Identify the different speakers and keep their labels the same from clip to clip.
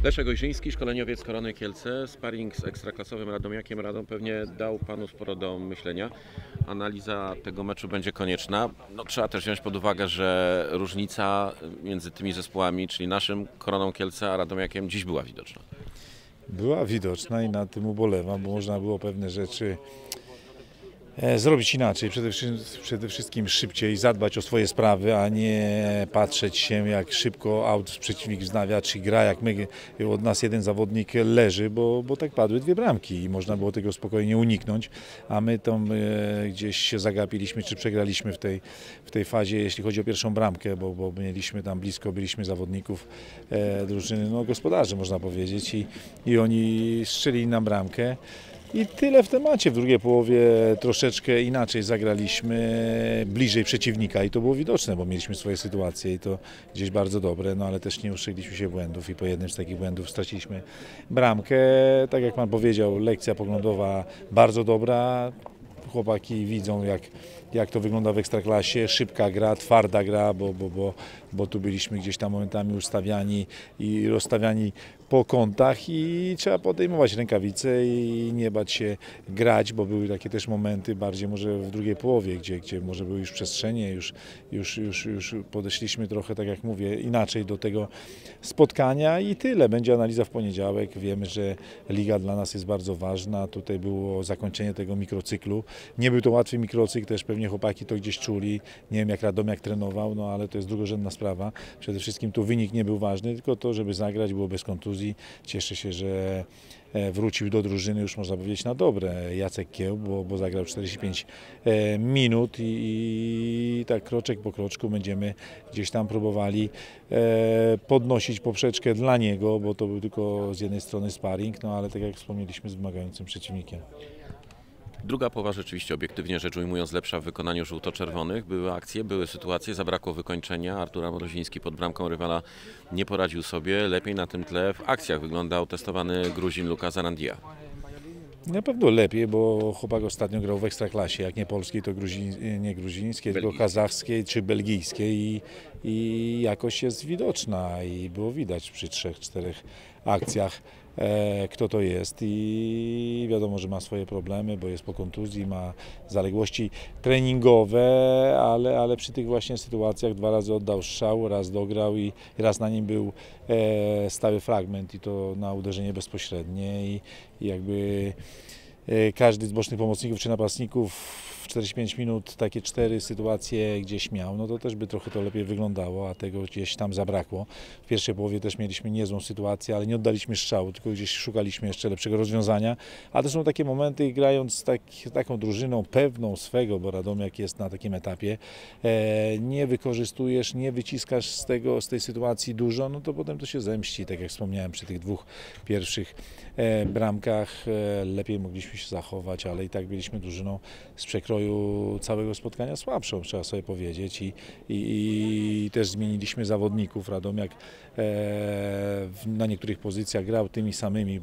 Speaker 1: Leszek Ojrzyński, szkoleniowiec Korony Kielce, sparring z ekstraklasowym Radomiakiem Radom pewnie dał panu sporo do myślenia. Analiza tego meczu będzie konieczna. No, trzeba też wziąć pod uwagę, że różnica między tymi zespołami, czyli naszym Koroną Kielce a Radomiakiem, dziś była widoczna.
Speaker 2: Była widoczna i nad tym ubolewam, bo można było pewne rzeczy zrobić inaczej, przede wszystkim szybciej, zadbać o swoje sprawy, a nie patrzeć się, jak szybko przeciwnik wznawia, czy gra, jak my, od nas jeden zawodnik leży, bo tak padły dwie bramki i można było tego spokojnie uniknąć, a my tam gdzieś się zagapiliśmy, czy przegraliśmy w tej fazie, jeśli chodzi o pierwszą bramkę, bo mieliśmy tam blisko, byliśmy zawodników drużyny, no gospodarzy można powiedzieć i oni strzelili nam bramkę. I tyle w temacie. W drugiej połowie troszeczkę inaczej zagraliśmy, bliżej przeciwnika i to było widoczne, bo mieliśmy swoje sytuacje i to gdzieś bardzo dobre, no ale też nie ustrzegliśmy się błędów i po jednym z takich błędów straciliśmy bramkę. Tak jak pan powiedział, lekcja poglądowa bardzo dobra. Chłopaki widzą, jak to wygląda w Ekstraklasie, szybka gra, twarda gra, bo tu byliśmy gdzieś tam momentami ustawiani i rozstawiani po kątach i trzeba podejmować rękawice i nie bać się grać, bo były takie też momenty bardziej może w drugiej połowie, gdzie może były już przestrzenie, już podeszliśmy trochę, tak jak mówię, inaczej do tego spotkania i tyle. Będzie analiza w poniedziałek. Wiemy, że liga dla nas jest bardzo ważna. Tutaj było zakończenie tego mikrocyklu. Nie był to łatwy mikrocykl, też pewnie chłopaki to gdzieś czuli. Nie wiem, jak Radomiak trenował, no ale to jest drugorzędna sprawa. Przede wszystkim tu wynik nie był ważny, tylko to, żeby zagrać, było bez kontuzji. Cieszę się, że wrócił do drużyny, już można powiedzieć, na dobre Jacek Kiełb, bo zagrał 45 minut i tak kroczek po kroczku będziemy gdzieś tam próbowali podnosić poprzeczkę dla niego, bo to był tylko z jednej strony sparring, no ale tak jak wspomnieliśmy, z wymagającym przeciwnikiem.
Speaker 1: Druga połowa rzeczywiście, obiektywnie rzecz ujmując, lepsza w wykonaniu żółto-czerwonych. Były akcje, były sytuacje, zabrakło wykończenia. Artur Mroziński pod bramką rywala nie poradził sobie. Lepiej na tym tle w akcjach wyglądał testowany Gruzin Luka Zarandia.
Speaker 2: Na pewno lepiej, bo chłopak ostatnio grał w Ekstraklasie, jak nie polskiej, to nie gruzińskiej, tylko kazachskiej czy belgijskiej i jakość jest widoczna i było widać przy 3-4 akcjach, kto to jest i wiadomo, że ma swoje problemy, bo jest po kontuzji, ma zaległości treningowe, ale przy tych właśnie sytuacjach 2 razy oddał strzał, raz dograł i raz na nim był stały fragment i to na uderzenie bezpośrednie i jakby każdy z bocznych pomocników czy napastników w 45 minut takie 4 sytuacje gdzieś miał, no to też by trochę to lepiej wyglądało, a tego gdzieś tam zabrakło. W pierwszej połowie też mieliśmy niezłą sytuację, ale nie oddaliśmy strzału, tylko gdzieś szukaliśmy jeszcze lepszego rozwiązania, a to są takie momenty, grając taką drużyną pewną swego, bo Radomiak jest na takim etapie, nie wykorzystujesz, nie wyciskasz z tej sytuacji dużo, no to potem to się zemści, tak jak wspomniałem przy tych 2 pierwszych bramkach, lepiej mogliśmy się zachować, ale i tak byliśmy drużyną z przekroju całego spotkania słabszą, trzeba sobie powiedzieć i też zmieniliśmy zawodników. Radomiak na niektórych pozycjach grał tymi samymi,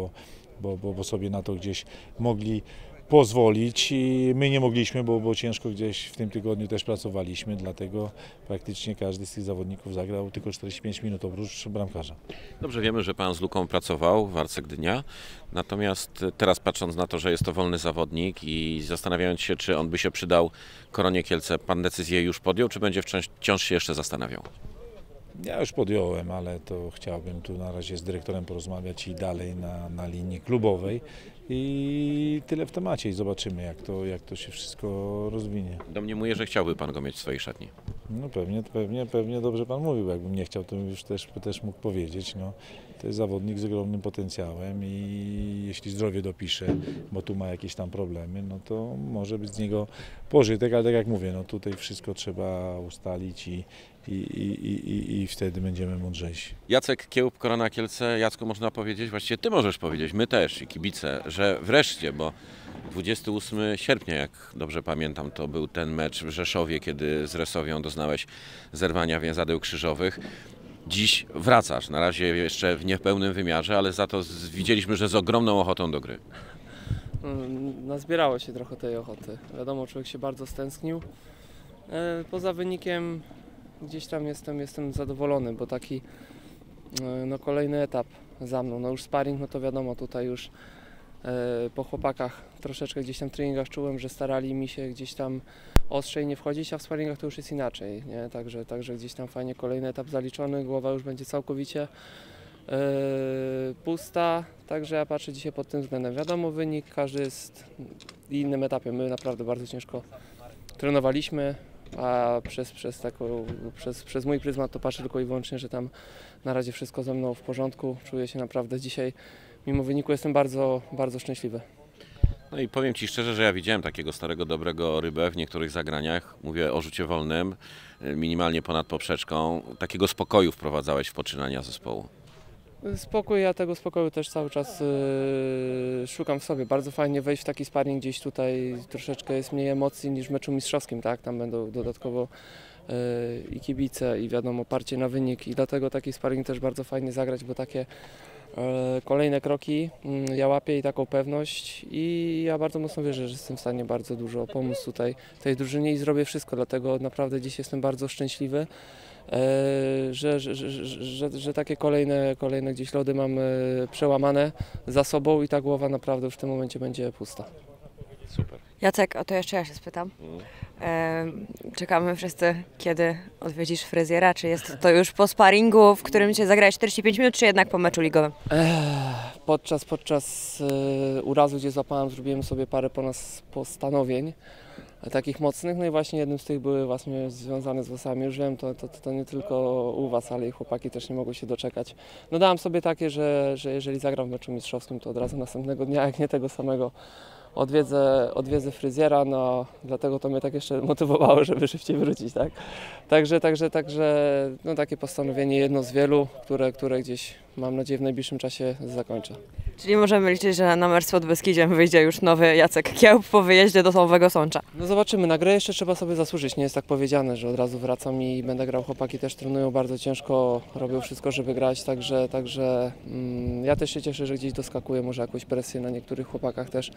Speaker 2: bo sobie na to gdzieś mogli pozwolić i my nie mogliśmy, bo ciężko gdzieś w tym tygodniu też pracowaliśmy, dlatego praktycznie każdy z tych zawodników zagrał tylko 45 minut oprócz bramkarza.
Speaker 1: Dobrze wiemy, że pan z Luką pracował w Arce Gdynia, natomiast teraz patrząc na to, że jest to wolny zawodnik i zastanawiając się, czy on by się przydał Koronie Kielce, pan decyzję już podjął, czy będzie wciąż się jeszcze zastanawiał?
Speaker 2: Ja już podjąłem, ale to chciałbym tu na razie z dyrektorem porozmawiać i dalej na linii klubowej i tyle w temacie i zobaczymy, jak to się wszystko rozwinie.
Speaker 1: Domniemuję, że chciałby pan go mieć w swojej szatni.
Speaker 2: No pewnie dobrze pan mówił, jakbym nie chciał, to już też mógł powiedzieć. No, to jest zawodnik z ogromnym potencjałem i jeśli zdrowie dopisze, bo tu ma jakieś tam problemy, no to może być z niego pożytek, ale tak jak mówię, no tutaj wszystko trzeba ustalić i wtedy będziemy mądrzejsi.
Speaker 1: Jacek Kiełb, Korona Kielce. Jacku, można powiedzieć, właściwie ty możesz powiedzieć, my też i kibice, że wreszcie, bo 28 sierpnia, jak dobrze pamiętam, to był ten mecz w Rzeszowie, kiedy z Resowią doznałeś zerwania więzadeł krzyżowych. Dziś wracasz, na razie jeszcze w niepełnym wymiarze, ale za to widzieliśmy, że z ogromną ochotą do gry.
Speaker 3: Nazbierało się trochę tej ochoty. Wiadomo, człowiek się bardzo stęsknił. Poza wynikiem gdzieś tam jestem zadowolony, bo taki kolejny etap za mną. No już sparring, no to wiadomo, tutaj już po chłopakach troszeczkę gdzieś tam w treningach czułem, że starali mi się gdzieś tam ostrzej nie wchodzić, a w sparingach to już jest inaczej, nie? Także gdzieś tam fajnie kolejny etap zaliczony, głowa już będzie całkowicie pusta, także ja patrzę dzisiaj pod tym względem. Wiadomo, wynik, każdy jest w innym etapie, my naprawdę bardzo ciężko trenowaliśmy, a przez mój pryzmat to patrzę tylko i wyłącznie, że tam na razie wszystko ze mną w porządku, czuję się naprawdę dzisiaj, mimo wyniku jestem bardzo, bardzo szczęśliwy.
Speaker 1: No i powiem Ci szczerze, że ja widziałem takiego starego, dobrego Rybę w niektórych zagraniach. Mówię o rzucie wolnym, minimalnie ponad poprzeczką. Takiego spokoju wprowadzałeś w poczynania zespołu.
Speaker 3: Spokój, ja tego spokoju też cały czas szukam w sobie. Bardzo fajnie wejść w taki sparring gdzieś tutaj, troszeczkę jest mniej emocji niż w meczu mistrzowskim, tak? Tam będą dodatkowo i kibice i wiadomo parcie na wynik i dlatego taki sparring też bardzo fajnie zagrać, bo takie kolejne kroki ja łapię i taką pewność i ja bardzo mocno wierzę, że jestem w stanie bardzo dużo pomóc tutaj tej drużynie i zrobię wszystko, dlatego naprawdę dziś jestem bardzo szczęśliwy, że takie kolejne gdzieś lody mam przełamane za sobą i ta głowa naprawdę już w tym momencie będzie pusta.
Speaker 1: Super.
Speaker 4: Jacek, o to jeszcze ja się spytam. Czekamy wszyscy, kiedy odwiedzisz fryzjera. Czy jest to już po sparingu, w którym Cię zagrałeś 45 minut, czy jednak po meczu ligowym?
Speaker 3: Podczas urazu, gdzie złapałem, zrobiłem sobie parę postanowień takich mocnych, no i właśnie jednym z tych były właśnie związane z włosami. Już wiem, to nie tylko u Was, ale i chłopaki też nie mogą się doczekać. No dałem sobie takie, że jeżeli zagram w meczu mistrzowskim, to od razu następnego dnia, jak nie tego samego, odwiedzę fryzjera, no dlatego to mnie tak jeszcze motywowało, żeby szybciej wrócić, tak? Także no takie postanowienie, jedno z wielu, które gdzieś mam nadzieję w najbliższym czasie zakończę.
Speaker 4: Czyli możemy liczyć, że na mecz pod Beskidziem wyjdzie już nowy Jacek Kiełb po wyjeździe do Nowego Sącza.
Speaker 3: No zobaczymy, na grę jeszcze trzeba sobie zasłużyć, nie jest tak powiedziane, że od razu wracam i będę grał, chłopaki też trenują bardzo ciężko, robią wszystko, żeby grać, także ja też się cieszę, że gdzieś doskakuję, może jakąś presję na niektórych chłopakach też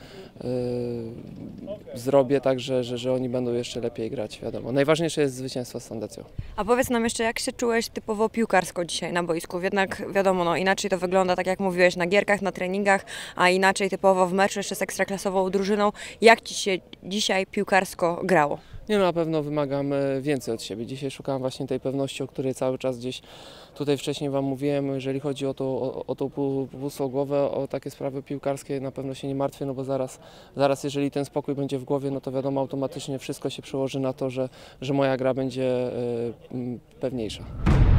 Speaker 3: zrobię, także że oni będą jeszcze lepiej grać, wiadomo. Najważniejsze jest zwycięstwo z Sandecją.
Speaker 4: A powiedz nam jeszcze, jak się czułeś typowo piłkarsko dzisiaj na boisku? Jednak wiadomo, no inaczej to wygląda, tak jak mówiłeś, na gierkach, na treningach, a inaczej typowo w meczu jeszcze z ekstraklasową drużyną. Jak Ci się dzisiaj piłkarsko grało?
Speaker 3: Nie, no na pewno wymagam więcej od siebie. Dzisiaj szukałem właśnie tej pewności, o której cały czas gdzieś tutaj wcześniej Wam mówiłem. Jeżeli chodzi o tą pustą głowę, o takie sprawy piłkarskie, na pewno się nie martwię, no bo zaraz jeżeli ten spokój będzie w głowie, no to wiadomo, automatycznie wszystko się przełoży na to, że moja gra będzie pewniejsza.